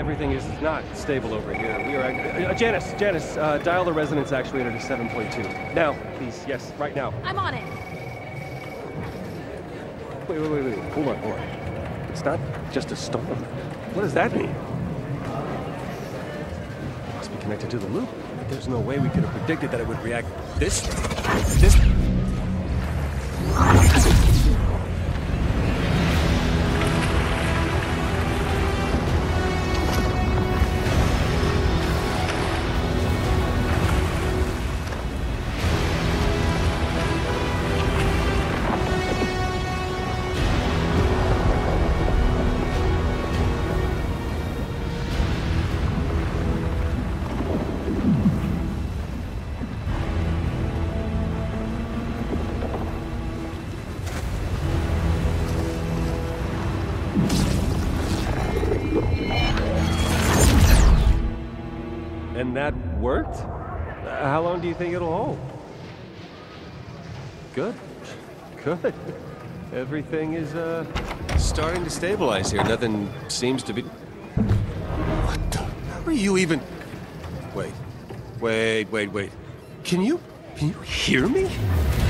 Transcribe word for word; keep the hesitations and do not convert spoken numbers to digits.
everything is not stable over here. We are... Uh, Janice, Janice, uh, dial the resonance actuator to seven point two. Now, please. Yes, right now. I'm on it. Wait, wait, wait, wait. Hold on, hold on. It's not just a storm. What does that mean? It must be connected to the loop. There's no way we could have predicted that it would react this... this... And that worked? Uh, how long do you think it'll hold? Good. Good. Everything is, uh, starting to stabilize here. Nothing seems to be... What the... How are you even... Wait. Wait, wait, wait. Can you... Can you hear me?